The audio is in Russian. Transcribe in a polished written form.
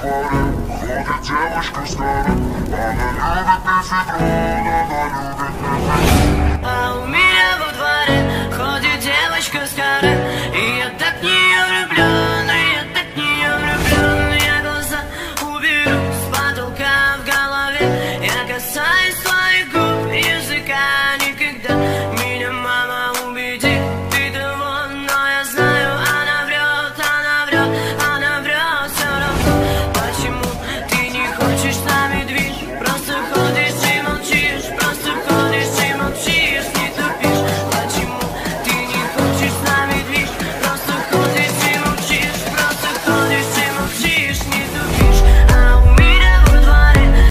фаре ходит девушка с каре. Она любит мефедрон, она любит мефедрон.